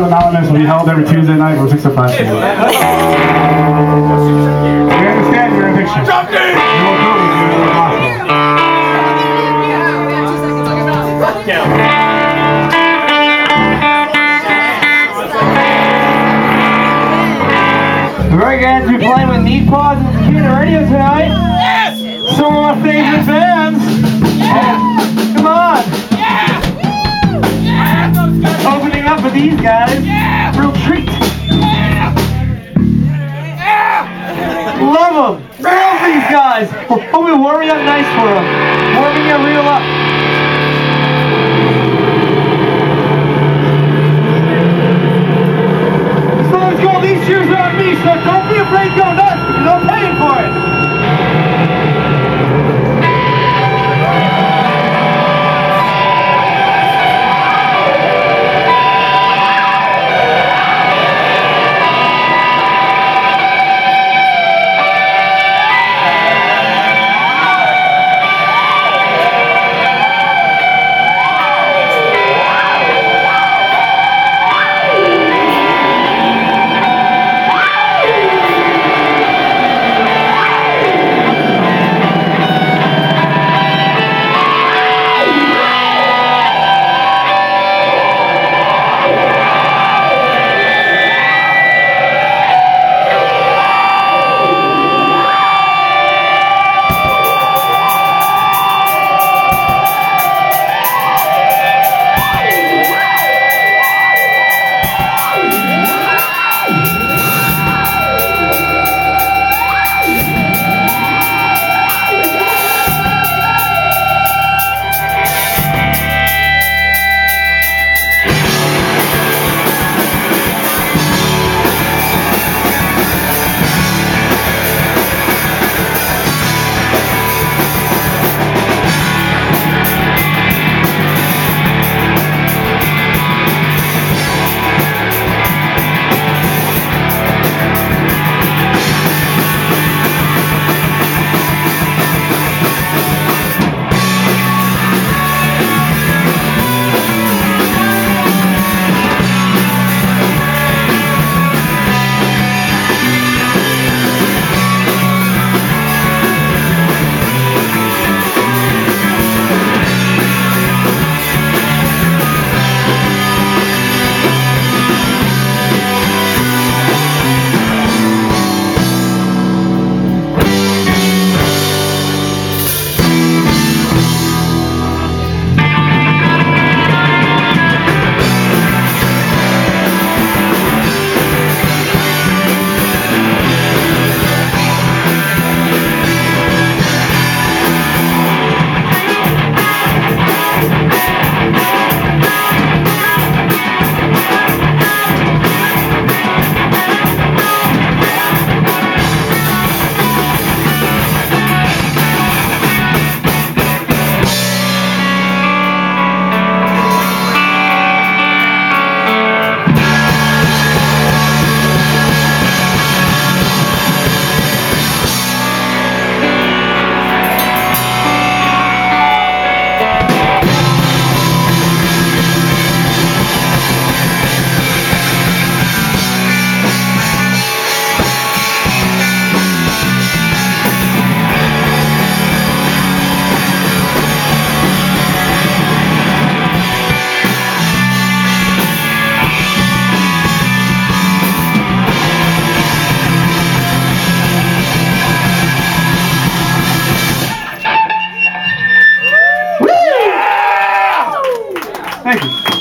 True Anonymous will be held every Tuesday night from 6 to 5 p.m. We understand your eviction. You will go with your hospital. Alright guys, we're playing with Me.MP4 and Computer Radio tonight. Yes! Some of my favorite bands. Yeah! Come on! Yeah! Yeah! Opening up with these guys. Yeah! Real treat. Yeah! Yeah! Love them! Love these guys! Hope we warm you up nice for them. Warming you real up. These shoes are on me, so don't be afraid to go nuts because I'm paying for it. Thank you.